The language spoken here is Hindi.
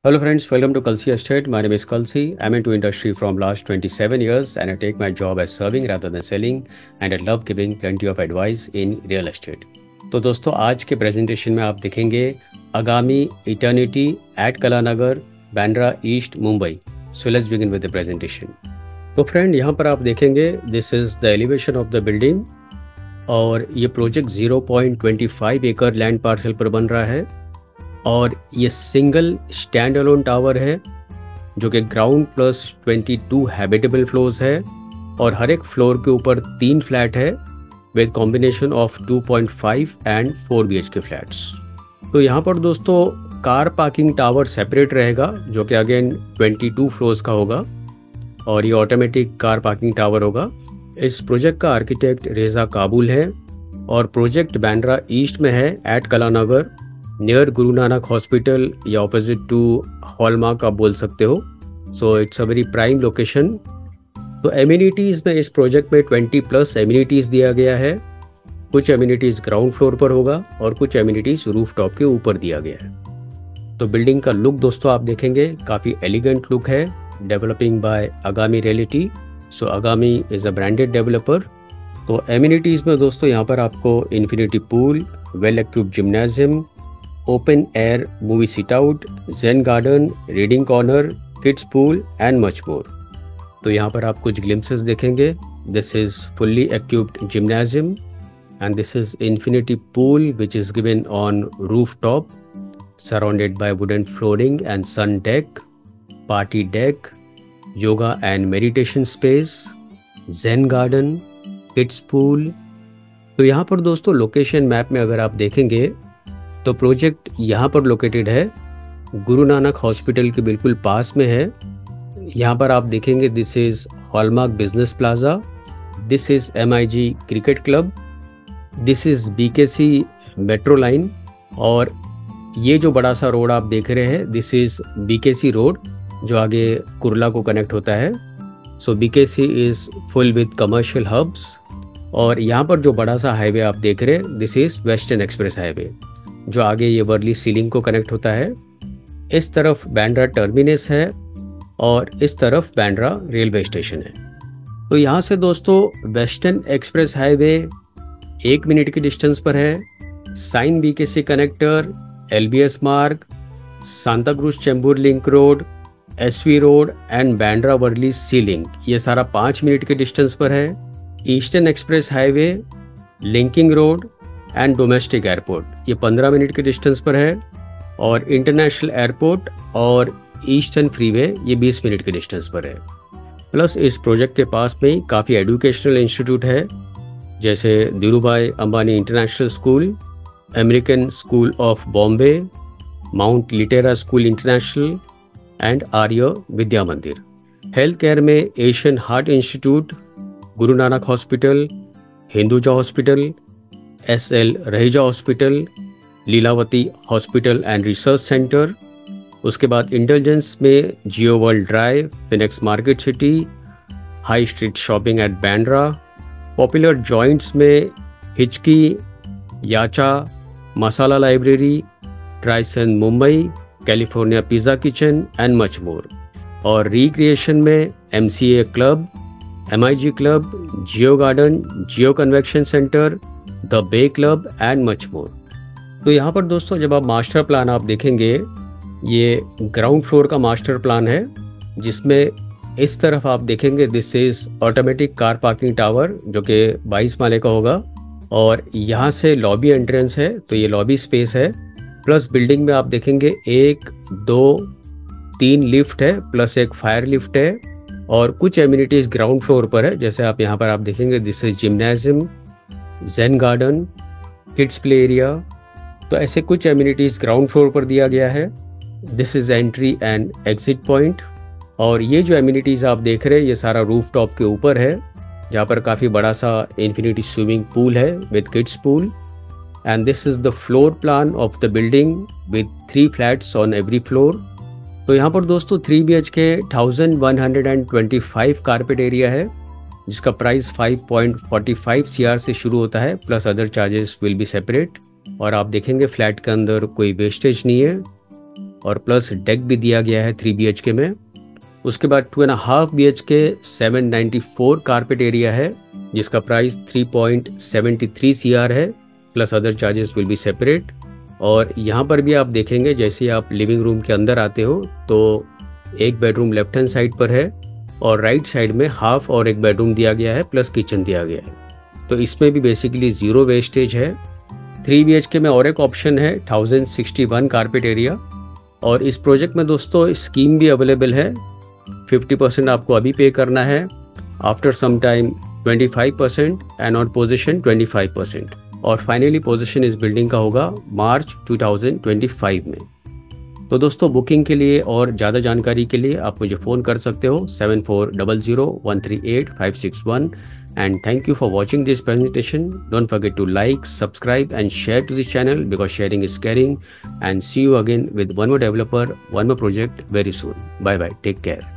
Hello friends, welcome to Kalsi Estate. My name is Kalsi. I'm into industry from last 27 years and I take my job as serving rather than selling and I love giving plenty of advice in real estate. तो दोस्तों आज के प्रेजेंटेशन में आप देखेंगे Aagami Eternity at Kalanagar Bandra East Mumbai. So let's begin with the presentation. तो फ्रेंड यहाँ पर आप देखेंगे this is the elevation of the building और ये प्रोजेक्ट 0.25 एकड़ लैंड पार्सल पर बन रहा है और ये सिंगल स्टैंड अलोन टावर है जो कि ग्राउंड प्लस 22 हैबिटेबल फ्लोर्स है और हर एक फ्लोर के ऊपर 3 फ्लैट है with combination of 2.5 and 4 BHK flats. तो यहाँ पर दोस्तों कार पार्किंग टावर सेपरेट रहेगा जो कि अगेन 22 फ्लोर्स का होगा और ये ऑटोमेटिक कार पार्किंग टावर होगा. इस प्रोजेक्ट का आर्किटेक्ट रेजा काबुल है और प्रोजेक्ट बांद्रा ईस्ट में है eight Kalanagar near Guru Nanak hospital या ऑपोजिट टू हॉलमार्क आप बोल सकते हो. So it's a very prime location. तो एमिनिटीज़ में इस प्रोजेक्ट में 20+ एमिनिटीज़ दिया गया है. कुछ एमिनिटीज़ ग्राउंड फ्लोर पर होगा और कुछ एमिनिटीज़ रूफटॉप के ऊपर दिया गया है. तो बिल्डिंग का लुक दोस्तों आप देखेंगे काफ़ी एलिगेंट लुक है. Developing by Aagami reality. So Aagami is a branded developer. तो एमिनिटीज़ में दोस्तों यहाँ पर आपको infinity pool, well equipped gymnasium, open air movie sit out, zen garden, reading corner, kids pool and much more. तो यहाँ पर आप कुछ ग्लिम्सेस देखेंगे. This is fully equipped gymnasium and this is infinity pool which is given on rooftop surrounded by wooden flooring and sun deck, party deck, yoga and meditation space, zen garden, kids pool. तो यहाँ पर दोस्तों लोकेशन मैप में अगर आप देखेंगे तो प्रोजेक्ट यहाँ पर लोकेटेड है गुरु नानक हॉस्पिटल के बिल्कुल पास में है. यहाँ पर आप देखेंगे this is Hallmark business plaza, this is MIG cricket club, this is BKC metro line और ये जो बड़ा सा रोड आप देख रहे हैं दिस इज़ BKC रोड जो आगे कुर्ला को कनेक्ट होता है. So BKC is full with commercial hubs और यहाँ पर जो बड़ा सा हाईवे आप देख रहे हैं this is western express highway जो आगे ये वर्ली सीलिंग को कनेक्ट होता है. इस तरफ बांद्रा टर्मिनस है और इस तरफ बांद्रा रेलवे स्टेशन है. तो यहाँ से दोस्तों वेस्टर्न एक्सप्रेस हाईवे 1 मिनट के डिस्टेंस पर है. Sion BKC connector, LBS Marg, Santa Cruz Chembur link road, SV road and Bandra Worli sea link ये सारा 5 मिनट के डिस्टेंस पर है. Eastern express highway, linking road and domestic airport ये 15 मिनट के डिस्टेंस पर है और इंटरनेशनल एयरपोर्ट और ईस्टर्न फ्रीवे ये 20 मिनट के डिस्टेंस पर है. प्लस इस प्रोजेक्ट के पास में काफ़ी एजुकेशनल इंस्टीट्यूट है जैसे Dhirubhai Ambani international school, American school of Bombay, mount litera school international and Arya Vidya Mandir. Health care में Asian heart institute, Guru Nanak hospital, Hinduja hospital, SL Raheja hospital, Lilavati hospital and research centre. उसके बाद इंटेलिजेंस में Jio world drive, Phoenix market city, high street shopping at Bandra, popular joints में हिचकी, याचा, मसाला लाइब्रेरी, ट्राइसन Mumbai, California pizza kitchen and much more. और रिक्रिएशन में MCA club, MIG club, Jio garden, Jio convention centre, the bay club and much more. तो यहाँ पर दोस्तों जब आप मास्टर प्लान आप देखेंगे ये ग्राउंड फ्लोर का मास्टर प्लान है जिसमें इस तरफ आप देखेंगे this is automatic car parking tower जो कि 22 माले का होगा और यहाँ से लॉबी एंट्रेंस है. तो ये लॉबी स्पेस है. प्लस बिल्डिंग में आप देखेंगे 1, 2, 3 लिफ्ट है प्लस एक फायर लिफ्ट है और कुछ एमिनिटीज़ ग्राउंड फ्लोर पर है जैसे आप यहाँ पर आप देखेंगे this is gymnasium, zen garden, kids play area. तो ऐसे कुछ एमिनिटीज़ ग्राउंड फ्लोर पर दिया गया है. This is entry and exit point और ये जो एमिनिटीज़ आप देख रहे हैं ये सारा रूफ टॉप के ऊपर है जहाँ पर काफ़ी बड़ा सा इन्फिनिटी स्विमिंग पूल है with kids pool. And this is the floor plan of the building with 3 flats on every floor. तो यहाँ पर दोस्तों 3 BHK 1125 कारपेट एरिया है जिसका प्राइस 5.45 CR से शुरू होता है plus other charges will be separate. और आप देखेंगे फ्लैट के अंदर कोई वेस्टेज नहीं है. और प्लस डेक भी दिया गया है 3 BHK में। उसके बाद 2.5 BHK 794 कारपेट एरिया है जिसका प्राइस 3.73 CR है, plus other charges will be separate. और यहाँ पर भी आप देखेंगे जैसे ही आप लिविंग रूम के अंदर आते हो तो एक बेडरूम लेफ्ट हैंड साइड पर है और राइट साइड में हाफ और एक बेडरूम दिया गया है प्लस किचन दिया गया है। तो इसमें भी बेसिकली ज़ीरो वेस्टेज है। 3 BHK में और एक ऑप्शन है 1061 कारपेट एरिया, और इस प्रोजेक्ट में दोस्तों स्कीम भी अवेलेबल है। 50% आपको अभी पे करना है, after some time 25% and on possession 25%, और फाइनली पोजीशन इस बिल्डिंग का होगा मार्च 2025 में। तो दोस्तों बुकिंग के लिए और ज़्यादा जानकारी के लिए आप मुझे फ़ोन कर सकते हो 7400138561। And thank you for watching this presentation. Don't forget to like, subscribe and share to this channel because sharing is caring. And see you again with one more developer, one more project very soon. Bye bye. Take care.